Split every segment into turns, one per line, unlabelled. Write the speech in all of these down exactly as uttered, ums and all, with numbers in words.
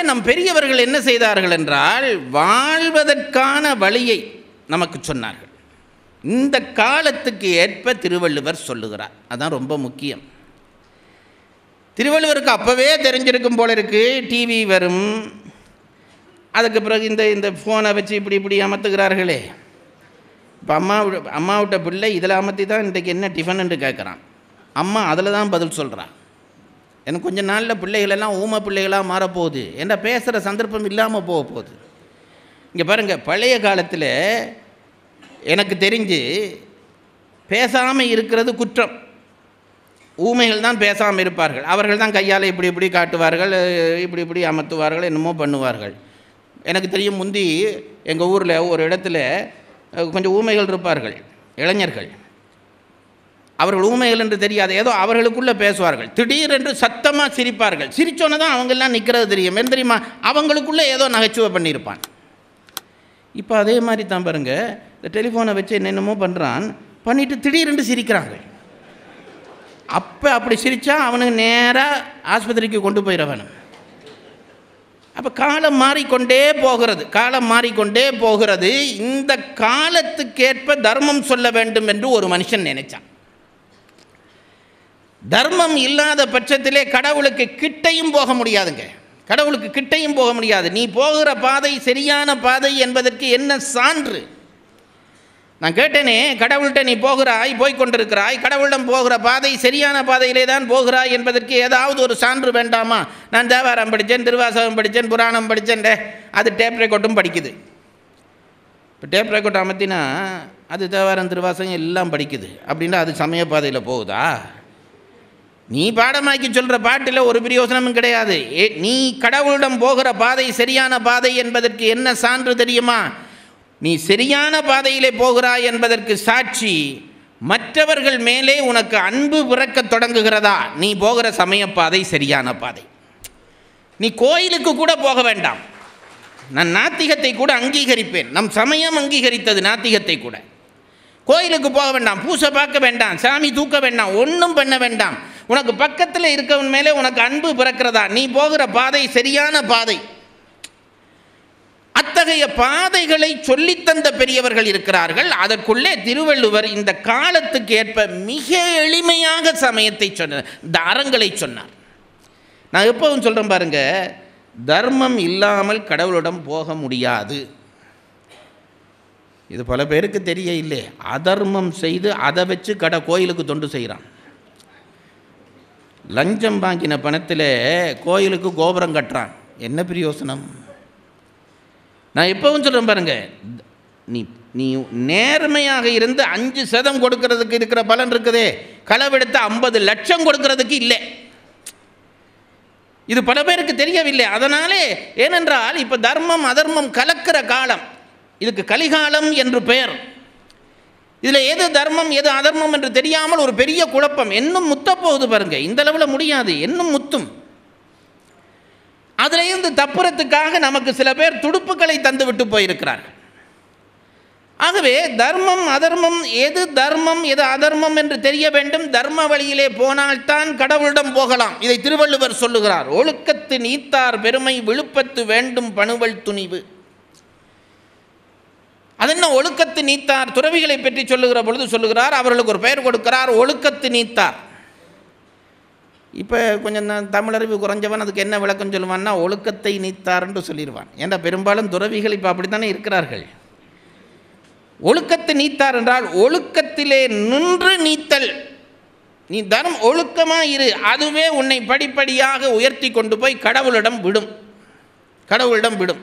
நம் பெரியவர்கள் என்ன செய்தார்கள் என்றால் வாழ்வதற்கான வழியை நமக்கு சொன்னார்கள். இந்த காலத்துக்கு ஏற்ப திருவள்ளுவர் சொல்லுகிறார். அதான் ரொம்ப முக்கியம். திருவள்ளுவருக்கு அப்போவே தெரிஞ்சிருக்கும் போல இருக்குது. டிவி வரும், அதுக்கு பிறகு இந்த இந்த ஃபோனை வச்சு இப்படி இப்படி அமர்த்துகிறார்களே. இப்போ அம்மா அம்மாவிட்ட பிள்ளை இதில் அமர்த்தி தான் இன்றைக்கு என்ன டிஃபன் கேட்குறான். அம்மா அதில் தான் பதில் சொல்கிறான். எனக்கு கொஞ்சம் நாளில் பிள்ளைகளெல்லாம் ஊமை பிள்ளைகளாக மாறப்போகுது. என்ன பேசுகிற சந்தர்ப்பம் இல்லாமல் போக போகுது. இங்கே பாருங்கள், பழைய காலத்தில் எனக்கு தெரிஞ்சு பேசாமல் இருக்கிறது குற்றம். ஊமைகள் தான் பேசாமல் இருப்பார்கள். அவர்கள் தான் கையால் இப்படி இப்படி காட்டுவார்கள், இப்படி இப்படி அமர்த்துவார்கள், என்னமோ பண்ணுவார்கள். எனக்கு தெரியும், முந்தி எங்கள் ஊரில் ஒரு இடத்துல கொஞ்சம் ஊமைகள் இருப்பார்கள், இளைஞர்கள். அவர்கள் ஊமைகள் என்று தெரியாது, ஏதோ அவர்களுக்குள்ளே பேசுவார்கள். திடீரென்று சத்தமாக சிரிப்பார்கள். சிரித்தோன்னே தான் அவங்கெல்லாம் நிற்கிறது தெரியும். என்ன தெரியுமா? அவங்களுக்குள்ளே ஏதோ நகைச்சுவை பண்ணியிருப்பான். இப்போ அதே மாதிரி தான் பாருங்கள், இந்த டெலிஃபோனை வச்சு என்னென்னமோ பண்ணுறான், பண்ணிவிட்டு திடீரென்று சிரிக்கிறாங்க. அப்போ அப்படி சிரித்தா அவனுக்கு நேராக ஆஸ்பத்திரிக்கு கொண்டு போயிடவன். அப்போ காலம் மாறிக்கொண்டே போகிறது, காலம் மாறிக்கொண்டே போகிறது. இந்த காலத்துக்கேற்ப தர்மம் சொல்ல வேண்டும் என்று ஒரு மனுஷன் நினைச்சான். தர்மம் இல்லாத பட்சத்திலே கடவுளுக்கு கிட்டையும் போக முடியாதுங்க. கடவுளுக்கு கிட்டையும் போக முடியாது. நீ போகிற பாதை சரியான பாதை என்பதற்கு என்ன சான்று? நான் கேட்டேனே, கடவுள்கிட்ட நீ போகிறாய், போய்கொண்டிருக்கிறாய், கடவுளிடம் போகிற பாதை சரியான பாதையிலே தான் போகிறாய் என்பதற்கு ஏதாவது ஒரு சான்று வேண்டாமா? நான் தேவாரம் படித்தேன், திருவாசகம் படித்தேன், புராணம் படித்தேன், அது டேப் ரெக்கார்டும் படிக்குது. இப்போ டேப் ரெக்கார்ட் அமர்த்தினா அது தேவாரம் திருவாசகம் எல்லாம் படிக்குது அப்படின்னா அது சமய பாதையில் போகுதா? நீ பாடமாக்கி சொல்கிற பாட்டில் ஒரு பிரயோசனமும் கிடையாது. ஏ, நீ கடவுளிடம் போகிற பாதை சரியான பாதை என்பதற்கு என்ன சான்று தெரியுமா? நீ சரியான பாதையிலே போகிறாய் என்பதற்கு சாட்சி மற்றவர்கள் மேலே உனக்கு அன்பு பிறக்க தொடங்குகிறதா? நீ போகிற சமய பாதை சரியான பாதை. நீ கோயிலுக்கு கூட போக வேண்டாம். நான் நாத்திகத்தை கூட அங்கீகரிப்பேன். நம் சமயம் அங்கீகரித்தது நாத்திகத்தை கூட. கோயிலுக்கு போக வேண்டாம், பூசை பார்க்க வேண்டாம், சாமி தூக்க வேண்டாம், ஒன்றும் பண்ண வேண்டாம். உனக்கு பக்கத்தில் இருக்கவன் மேலே உனக்கு அன்பு பிறக்கிறதா? நீ போகிற பாதை சரியான பாதை. அத்தகைய பாதைகளை சொல்லித்தந்த பெரியவர்கள் இருக்கிறார்கள். அதற்குள்ளே திருவள்ளுவர் இந்த காலத்துக்கு ஏற்ப மிக எளிமையாக சமயத்தை சொன்னார், தாரங்களை சொன்னார். நான் எப்பவும் சொல்கிறேன் பாருங்க, தர்மம் இல்லாமல் கடவுளிடம் போக முடியாது. இது பல பேருக்கு தெரிய இல்லை. அதர்மம் செய்து அதை வச்சு கடை கோயிலுக்கு தொண்டு செய்கிறான். லஞ்சம் வாங்கின பணத்தில் கோயிலுக்கு கோபுரம் கட்டுறான். என்ன பிரயோசனம்? நான் எப்பவும் சொல்கிறேன் பாருங்க, நீ நீ நேர்மையாக இருந்து அஞ்சு சதம் கொடுக்கறதுக்கு இருக்கிற பலன் இருக்குதே, களவெடுத்து ஐம்பது லட்சம் கொடுக்கறதுக்கு இல்லை. இது பல பேருக்கு தெரியவில்லை. அதனாலே, ஏனென்றால் இப்போ தர்மம் அதர்மம் கலக்கிற காலம், இதுக்கு கலிகாலம் என்று பெயர். இதில் எது தர்மம் எது அதர்மம் என்று தெரியாமல் ஒரு பெரிய குழப்பம். இன்னும் முத்த போகுது பாருங்க. இந்த அளவில் முடியாது, இன்னும் முத்தும். அதிலிருந்து தப்புறத்துக்காக நமக்கு சில பேர் துடுப்புகளை தந்து விட்டு போயிருக்கிறார்கள். ஆகவே தர்மம் அதர்மம், எது தர்மம் எது அதர்மம் என்று தெரிய வேண்டும். தர்ம வழியிலே போனால்தான் கடவுளிடம் போகலாம். இதை திருவள்ளுவர் சொல்லுகிறார். ஒழுக்கத்து நீத்தார் பெருமை விழுப்பத்து வேண்டும் பணுவல் துணிவு. அதென்ன ஒழுக்கத்து நீத்தார்? துறவிகளை பற்றி சொல்லுகிற பொழுது சொல்லுகிறார், அவர்களுக்கு ஒரு பெயர் கொடுக்கிறார், ஒழுக்கத்து நீத்தார். இப்போ கொஞ்சம் நான் தமிழறிவு குறைஞ்சவன் அதுக்கு என்ன விளக்கம் சொல்லுவான்னா, ஒழுக்கத்தை நீத்தார்ன்னு சொல்லிடுவான். ஏன்னா பெரும்பாலும் துறவிகள் இப்போ அப்படித்தானே இருக்கிறார்கள். ஒழுக்கத்தை நீத்தார் என்றால் ஒழுக்கத்திலே நின்று நீத்தல். நீ தர்மம் ஒழுக்கமாக இரு, அதுவே உன்னை படிப்படியாக உயர்த்தி கொண்டு போய் கடவுளிடம் விடும், கடவுளிடம் விடும்.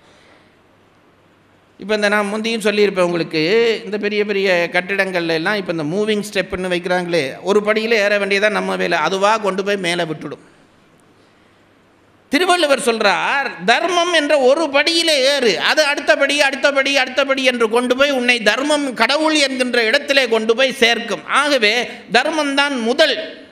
இப்போ இந்த நான் முந்தியும் சொல்லியிருப்பேன் உங்களுக்கு, இந்த பெரிய பெரிய கட்டிடங்கள்ல எல்லாம் இப்போ இந்த மூவிங் ஸ்டெப்புன்னு வைக்கிறாங்களே, ஒரு படியில் ஏற வேண்டியதான் நம்ம வேலை, அதுவாக கொண்டு போய் மேலே விட்டுடும். திருவள்ளுவர் சொல்கிறார், தர்மம் என்ற ஒரு படியிலே ஏறு, அது அடுத்தபடி அடுத்தபடி அடுத்தபடி என்று கொண்டு போய் உன்னை தர்மம் கடவுள் என்கின்ற இடத்திலே கொண்டு போய் சேர்க்கும். ஆகவே தர்மம்தான் முதல்.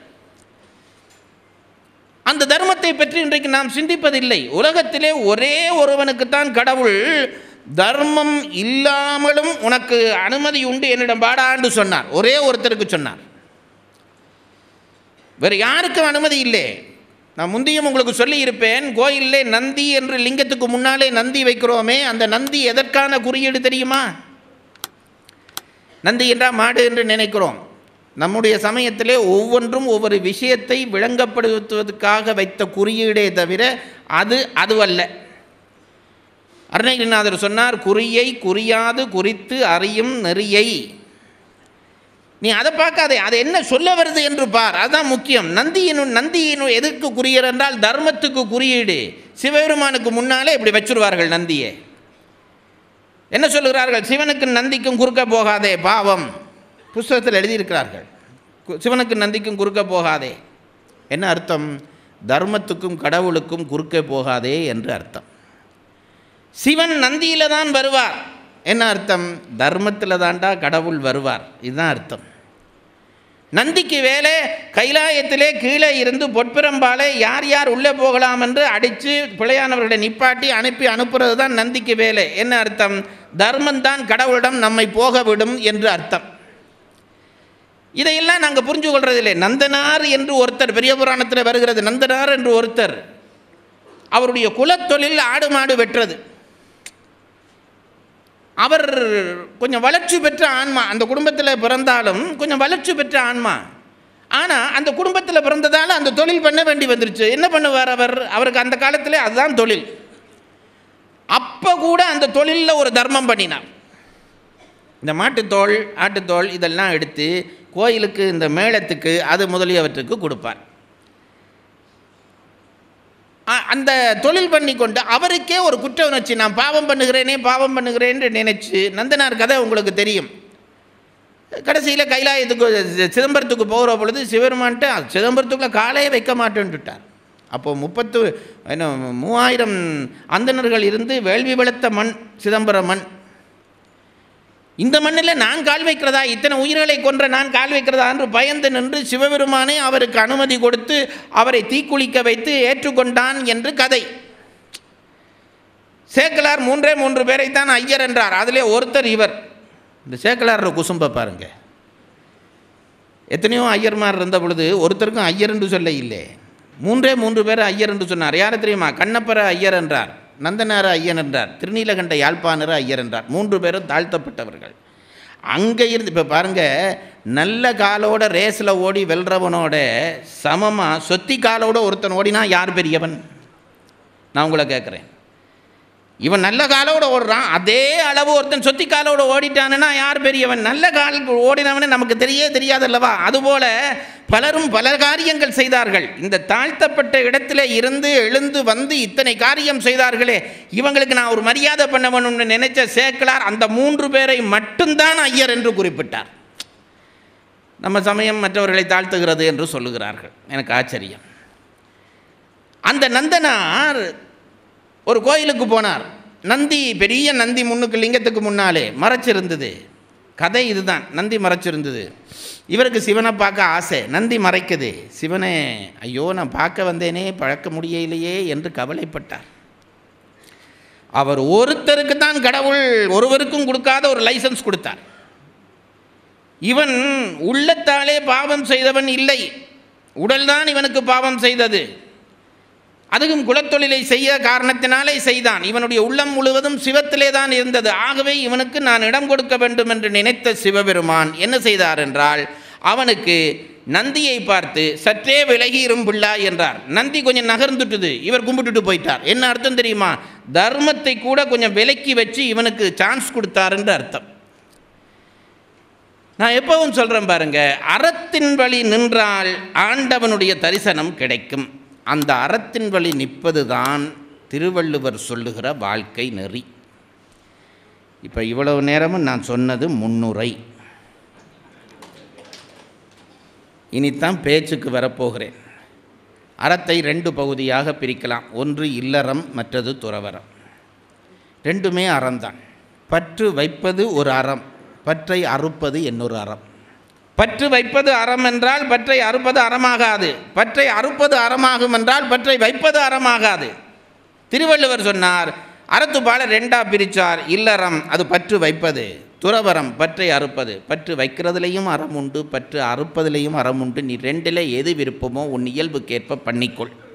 அந்த தர்மத்தை பற்றி இன்றைக்கு நாம் சிந்திப்பதில்லை. உலகத்திலே ஒரே ஒருவனுக்குத்தான் கடவுள் தர்மம் இல்லாமலும் உனக்கு அனுமதி உண்டு என்னிடம் பாடாண்டு சொன்னார். ஒரே ஒருத்தருக்கு சொன்னார், வேறு யாருக்கும் அனுமதி இல்லை. நான் முந்தியும் உங்களுக்கு சொல்லியிருப்பேன், கோயிலே நந்தி என்று லிங்கத்துக்கு முன்னாலே நந்தி வைக்கிறோமே, அந்த நந்தி எதற்கான குறியீடு தெரியுமா? நந்தி என்றால் மாடு என்று நினைக்கிறோம். நம்முடைய சமயத்திலே ஒவ்வொன்றும் ஒவ்வொரு விஷயத்தை விளங்கப்படுத்துவதற்காக வைத்த குறியீடே தவிர அது அதுவல்ல. அருணகிரிநாதர் சொன்னார், குறியை குறியாது குறித்து அறியும் நெறியை. நீ அதை பார்க்காதே, அது என்ன சொல்ல வருது என்று பார், அதுதான் முக்கியம். நந்தியினும் நந்தியினும் எதற்கு குறியீடு என்றால் தர்மத்துக்கு குறியீடு. சிவபெருமானுக்கு முன்னாலே இப்படி வச்சுருவார்கள் நந்தியை. என்ன சொல்லுகிறார்கள்? சிவனுக்கு நந்திக்கும் குறுக்க போகாதே, பாவம். புஸ்தகத்தில் எழுதியிருக்கிறார்கள், சிவனுக்கு நந்திக்கும் குறுக்க போகாதே. என்ன அர்த்தம்? தர்மத்துக்கும் கடவுளுக்கும் குறுக்க போகாதே என்று அர்த்தம். சிவன் நந்தியில் தான் வருவார். என்ன அர்த்தம்? தர்மத்தில் தாண்டா கடவுள் வருவார். இதுதான் அர்த்தம். நந்திக்கு வேலை கைலாயத்திலே கீழே இருந்து பொற்பிரம்பாலே யார் யார் உள்ளே போகலாம் என்று அடித்து பிழையானவர்களை நிப்பாட்டி அனுப்பி அனுப்புறது தான் நந்திக்கு வேலை. என்ன அர்த்தம்? தர்மந்தான் கடவுளிடம் நம்மை போக விடும் என்று அர்த்தம். இதையெல்லாம் நாங்கள் புரிஞ்சு கொள்றதில்லை. நந்தனார் என்று ஒருத்தர் பெரிய புராணத்தில் வருகிறது. நந்தனார் என்று ஒருத்தர், அவருடைய குலத்தொழில் ஆடு மாடு வெட்டுறது. அவர் கொஞ்சம் வளர்ச்சி பெற்ற ஆன்மா, அந்த குடும்பத்தில் பிறந்தாலும் கொஞ்சம் வளர்ச்சி பெற்ற ஆன்மா. ஆனால் அந்த குடும்பத்தில் பிறந்ததால் அந்த தொழில் பண்ண வேண்டி வந்துருச்சு. என்ன பண்ணுவார் அவர்? அவருக்கு அந்த காலத்தில் அதுதான் தொழில். அப்போ கூட அந்த தொழிலில் ஒரு தர்மம் பண்ணினார். இந்த மாட்டுத்தோல் ஆட்டுத்தோல் இதெல்லாம் எடுத்து கோயிலுக்கு இந்த மேளத்துக்கு அது முதலியவற்றுக்கு கொடுப்பார். அந்த தொழில் பண்ணி கொண்டு அவருக்கே ஒரு குற்ற உணர்ச்சி, நான் பாவம் பண்ணுகிறேனே பாவம் பண்ணுகிறேன்னு நினைச்சு. நந்தனார் கதை உங்களுக்கு தெரியும். கடைசியில் கைலாயத்துக்கு சிதம்பரத்துக்கு போகிற பொழுது சிவபெருமான்ட்டு சிதம்பரத்துக்குள்ளே காலையே வைக்க மாட்டேன்ட்டுட்டார். அப்போது முப்பத்து என்ன மூவாயிரம் அந்தணர்கள் இருந்து வேள்வி வளர்த்த மண் சிதம்பர மண். இந்த மண்ணில் நான் கால் வைக்கிறதா, இத்தனை உயிர்களை கொன்ற நான் கால் வைக்கிறதா என்று பயந்து நின்று சிவபெருமானே அவருக்கு அனுமதி கொடுத்து அவரை தீக்குளிக்க வைத்து ஏற்றுக்கொண்டான் என்று கதை. சேக்கலார் மூன்றே மூன்று பேரைத்தான் ஐயர் என்றார். அதிலே ஒருத்தர் இவர். இந்த சேக்கலார் குசும்ப பாருங்க. எத்தனையோ ஐயர்மார் இருந்த பொழுது ஒருத்தருக்கும் ஐயர் என்று சொல்ல இல்லை. மூன்றே மூன்று பேர் ஐயர் என்று சொன்னார். யாரை தெரியுமா? கண்ணப்பர ஐயர் என்றார், நந்தனார ஐயன் என்றார், திருநீலகண்ட யாழ்ப்பாணர ஐயர் என்றார். மூன்று பேரும் தாழ்த்தப்பட்டவர்கள். அங்கே இருந்து இப்போ பாருங்கள், நல்ல காலோட ரேஸில் ஓடி வெல்றவனோட சமமாக சொத்தி காலோட ஒருத்தன் ஓடினா யார் பெரியவன்? நான் உங்களை கேட்குறேன். இவன் நல்ல காலோட ஓடுறான், அதே அளவு ஒருத்தன் சொத்தி காலோட ஓடிட்டானுன்னா யார் பெரியவன்? நல்ல கால் ஓடினவனே நமக்கு தெரிய தெரியாதல்லவா? அதுபோல் பலரும் பல காரியங்கள் செய்தார்கள். இந்த தாழ்த்தப்பட்ட இடத்துல இருந்து எழுந்து வந்து இத்தனை காரியம் செய்தார்களே, இவங்களுக்கு நான் ஒரு மரியாதை பண்ண வேணும்னு நினைச்ச சேக்கலார் அந்த மூன்று பேரை மட்டும்தான் ஐயர் என்று குறிப்பிட்டார். நம்ம சமயம் மற்றவர்களை தாழ்த்துகிறது என்று சொல்லுகிறார்கள். எனக்கு ஆச்சரியம். அந்த நந்தனார் ஒரு கோயிலுக்கு போனார். நந்தி, பெரிய நந்தி முன்னுக்கு லிங்கத்துக்கு முன்னாலே மறைச்சிருந்தது. கதை இதுதான். நந்தி மறைச்சிருந்தது. இவருக்கு சிவனை பார்க்க ஆசை. நந்தி மறைக்குது. சிவனே, ஐயோ நான் பார்க்க வந்தேனே, பழக்க முடியலையே என்று கவலைப்பட்டார். அவர் ஒருத்தருக்கு தான் கடவுள் ஒருவருக்கும் கொடுக்காத ஒரு லைசன்ஸ் கொடுத்தார். இவன் உள்ளத்தாலே பாவம் செய்தவன் இல்லை, உடல்தான் இவனுக்கு பாவம் செய்தது. அதுவும் குலத்தொழிலை செய்ய காரணத்தினாலே செய்தான். இவனுடைய உள்ளம் முழுவதும் சிவத்திலே தான் இருந்தது. ஆகவே இவனுக்கு நான் இடம் கொடுக்க வேண்டும் என்று நினைத்த சிவபெருமான் என்ன செய்தார் என்றால், அவனுக்கு நந்தியை பார்த்து சற்றே விலகி இரும்பிள்ளா என்றார். நந்தி கொஞ்சம் நகர்ந்துட்டுது. இவர் கும்பிட்டுட்டு போயிட்டார். என்ன அர்த்தம் தெரியுமா? தர்மத்தை கூட கொஞ்சம் விலக்கி வச்சு இவனுக்கு சான்ஸ் கொடுத்தார் என்று அர்த்தம். நான் எப்பவும் சொல்கிறேன் பாருங்க, அறத்தின் வழி நின்றால் ஆண்டவனுடைய தரிசனம் கிடைக்கும். அந்த அறத்தின் வழி நிற்பது தான் திருவள்ளுவர் சொல்லுகிற வாழ்க்கை நெறி. இப்போ இவ்வளவு நேரமும் நான் சொன்னது முன்னுரை. இனித்தான் பேச்சுக்கு வரப்போகிறேன். அறத்தை ரெண்டு பகுதியாக பிரிக்கலாம். ஒன்று இல்லறம், மற்றது துறவறம். ரெண்டுமே அறம்தான். பற்று வைப்பது ஒரு அறம், பற்றை அறுப்பது இன்னொரு அறம். பற்று வைப்பது அறம் என்றால் பற்றை அறுப்பது அறமாகாது. பற்றை அறுப்பது அறமாகும் என்றால் பற்றை வைப்பது அறமாகாது. திருவள்ளுவர் சொன்னார், அறத்துப்பால ரெண்டா பிரித்தார். இல்லறம் அது பற்று வைப்பது, துறவரம் பற்றை அறுப்பது. பற்று வைக்கிறதுலேயும் அறம் உண்டு, பற்று அறுப்பதிலையும் அறம் உண்டு. நீ ரெண்டில் எது விருப்பமோ உன் இயல்புக்கேற்ப பண்ணிக்கொள்.